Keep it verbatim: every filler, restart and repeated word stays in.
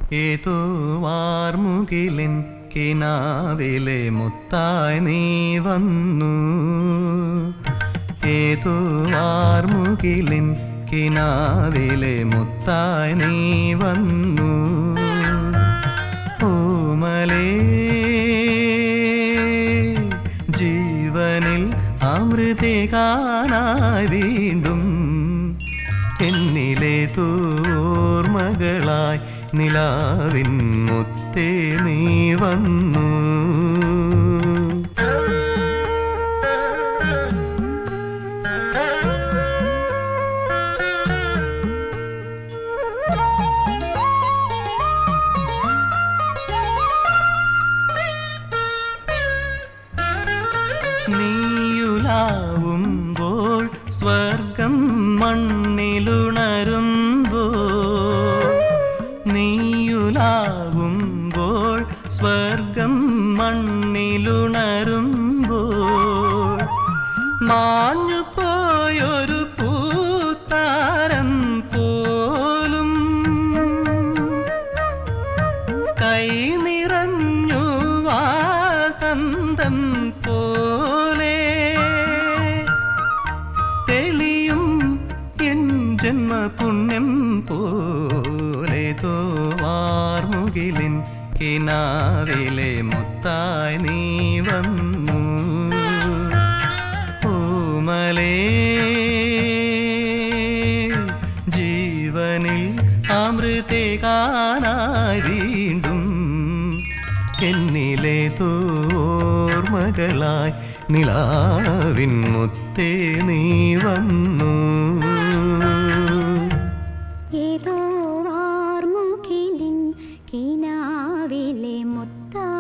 ഏതോ വാർമുകിലിൻ കിനാവിലെ മുത്തായി നീ വന്നു. ഏതോ വാർമുകിലിൻ കിനാവിലെ മുത്തായി നീ വന്നു. ഓമലേ ജീവനിൽ അമൃതേകാനായി വീണ്ടും എന്നിലെ തോർമകളായി നിലാവിൻ മുത്തേ നീ വന്നു. നീയുലാവുമ്പോൾ സ്വർഗം മണ്ണിലുണരുമ്പോൾ, നീയുലാവുമ്പോൾ സ്വർഗം മണ്ണിലുണരുമ്പോൾ, മാഞ്ഞു പോയൊരു പൂത്താരം പോലും കൈ നിറഞ്ഞു വാസന്തം പോലെ തെളിയും എൻ ജന്മപുണ്യം പോലെ. തോ വാർമുകിലിൻ കിനാവിലെ മുത്തായി നീ വന്നു. ഓമലേ ജീവനിൽ അമൃതേകാനായി വീണ്ടും എന്നിലെ തോർമകളായി നിലാവിൻ മുത്തേ നീ വന്നു. ഏതോ വാർമുകിലിൻ കിനാവിലെ മുത്തായി